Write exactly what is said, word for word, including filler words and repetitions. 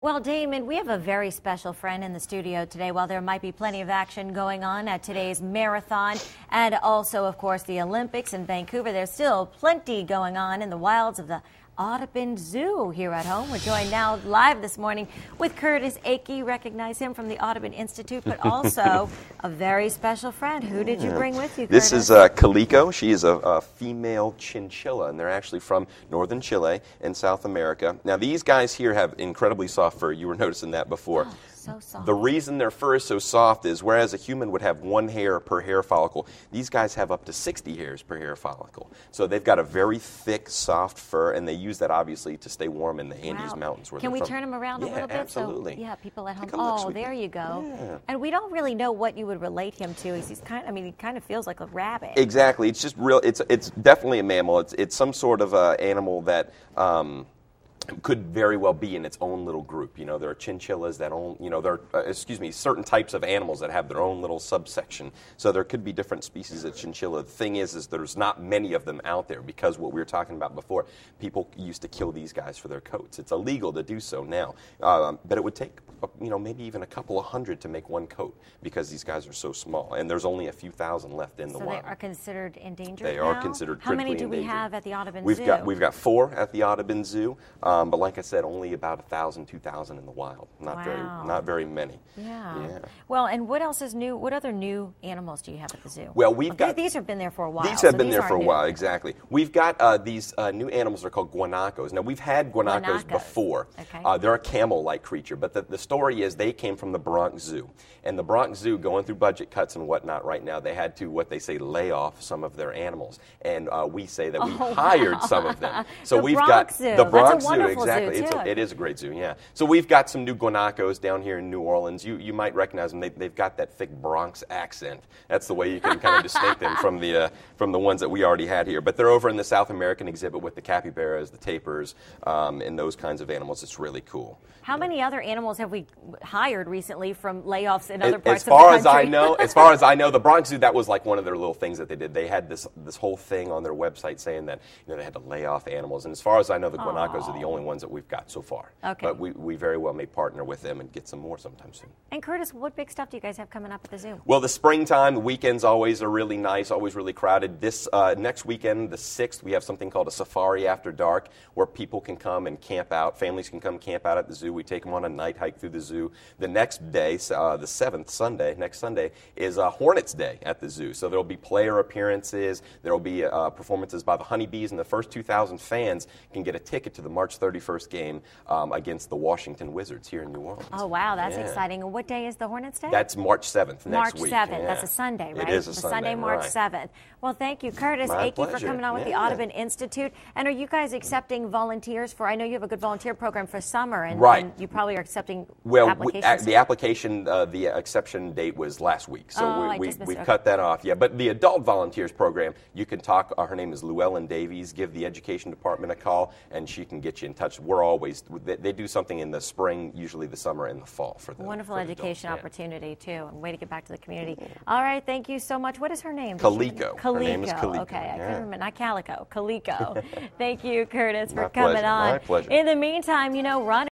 Well, Damon, we have a very special friend in the studio today. While there might be plenty of action going on at today's marathon and also, of course, the Olympics in Vancouver, there's still plenty going on in the wilds of the Audubon Zoo here at home. We're joined now live this morning with Curtis Akey. Recognize him from the Audubon Institute, but also a very special friend. Who did you bring with you, Curtis? This is uh, Calico. She is a, a female chinchilla, and they're actually from northern Chile in South America. Now, these guys here have incredibly soft fur. You were noticing that before. Oh, so soft. The reason their fur is so soft is whereas a human would have one hair per hair follicle, these guys have up to sixty hairs per hair follicle. So they've got a very thick, soft fur, and they use that obviously to stay warm in the Andes Wow. Mountains. Where Can we from. turn them around yeah, a little bit? Absolutely. So, yeah, people at home. Take a look, Oh, sweetie. there you go. Yeah. And we don't really know what you would relate him to. He's, he's kind. I mean, he kind of feels like a rabbit. Exactly. It's just real. It's it's definitely a mammal. It's it's some sort of uh, animal that. Um, could very well be in its own little group. You know, there are chinchillas that own, you know, there are, uh, excuse me, certain types of animals that have their own little subsection. So there could be different species of chinchilla. The thing is, is there's not many of them out there because what we were talking about before, people used to kill these guys for their coats. It's illegal to do so now, um, but it would take, you know, maybe even a couple of hundred to make one coat because these guys are so small, and there's only a few thousand left in the so wild. they are considered endangered They now? are considered How many critically do we endangered. have at the Audubon We've Zoo? got we've got four at the Audubon Zoo, um, but like I said, only about a thousand, two thousand in the wild. Not Wow. very, not very many. Yeah. Yeah. Well, and what else is new? What other new animals do you have at the zoo? Well, we've These- got these have been there for a while. These have so been these there for a aren't new. while, exactly. We've got uh, these uh, new animals are called guanacos. Now we've had guanacos, Guanacos. before. Okay. Uh, they're a camel-like creature, but the, the story is they came from the Bronx Zoo, and the Bronx Zoo, going through budget cuts and whatnot right now, they had to what they say lay off some of their animals, and uh, we say that we Oh, hired wow. some of them. So The we've Bronx got Zoo. the That's a Bronx Zoo, wonderful zoo, exactly. It's too. a, it is a great zoo, yeah. So we've got some new guanacos down here in New Orleans. You you might recognize them. They, they've got that thick Bronx accent. That's the way you can kind of distinct them from the uh, from the ones that we already had here. But they're over in the South American exhibit with the capybaras, the tapirs, um, and those kinds of animals. It's really cool. How many other animals have we hired recently from layoffs in other parts As far of as the country? I know, as far as I know, the Bronx Zoo, that was like one of their little things that they did. They had this this whole thing on their website saying that you know they had to lay off animals. And as far as I know, the guanacos are the only ones that we've got so far. Okay. But we, we very well may partner with them and get some more sometime soon. And Curtis, what big stuff do you guys have coming up at the zoo? Well, the springtime, the weekends always are really nice, always really crowded. This uh, next weekend, the sixth, we have something called a safari after dark where people can come and camp out. Families can come camp out at the zoo. We take them on a night hike through the zoo. The next day, uh, the seventh, Sunday, next Sunday, is uh, Hornets Day at the zoo. So there will be player appearances. There will be uh, performances by the Honeybees, and the first two thousand fans can get a ticket to the March thirty-first game um, against the Washington Wizards here in New Orleans. Oh, wow, that's Yeah. exciting. And what day is the Hornets Day? That's March seventh next March week. seventh. Yeah. That's a Sunday, right? It is a The Sunday, March right. seventh. Well, thank you, Curtis My Akey, for pleasure. coming on with the Yeah. Audubon Institute. And are you guys accepting volunteers for, I know you have a good volunteer program for summer, and, Right. and you probably are accepting Well, we, applications. uh, the application, uh, the exception date was last week, so Oh, I we, we, just missed we've it. cut that off. Yeah, but the adult volunteers program, you can talk. Uh, her name is Llewellyn Davies. Give the education department a call, and she can get you in touch. We're always they, they do something in the spring, usually the summer and the fall for the Wonderful for the education adults. Yeah. opportunity, too, and way to get back to the community. All right, thank you so much. What is her name? Calico. Calico. Her name is Calico, Okay, I yeah. couldn't remember. Not Calico. Calico. Thank you, Curtis, for My coming pleasure, on. my pleasure. In the meantime, you know, run.